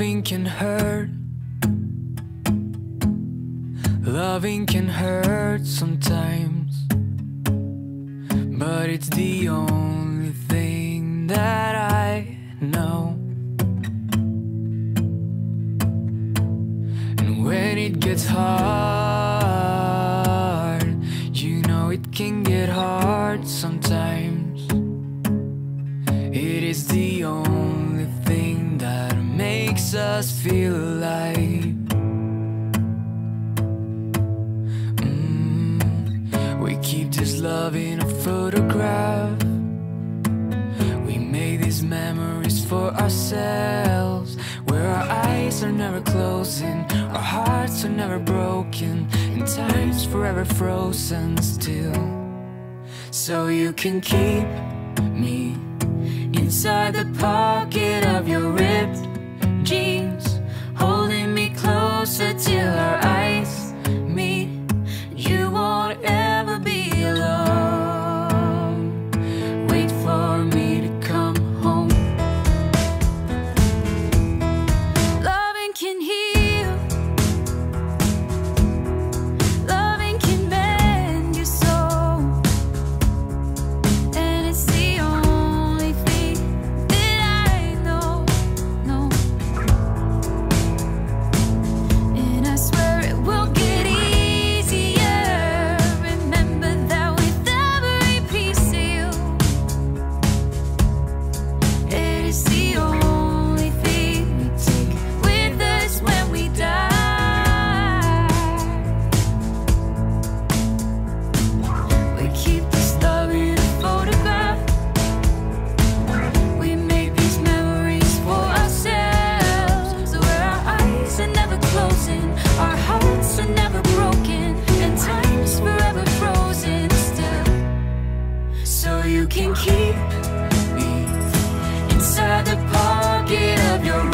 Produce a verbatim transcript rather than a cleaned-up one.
Loving can hurt. Loving can hurt sometimes, but it's the only thing that I know. And when it gets hard, you know it can get hard sometimes. It is the only thing that makes us feel alive. We keep this love in a photograph. We make these memories for ourselves, where our eyes are never closing, our hearts are never broken, and time's forever frozen still. So you can keep me inside the pocket of your ripped jeans, holding me closer till our eyes meet. You won't ever be alone. Wait for me to come home. Loving can heal. Loving can mend your soul. And it's the only thing that I know, know. And I swear it will get easier. Remember that with every piece of you, it is the only thing we take with us when we die. We keep this love in a photograph. We make these memories for ourselves, so where our eyes are never closing, our hearts are never broken, and time's forever frozen still. So you can keep me inside the pocket of your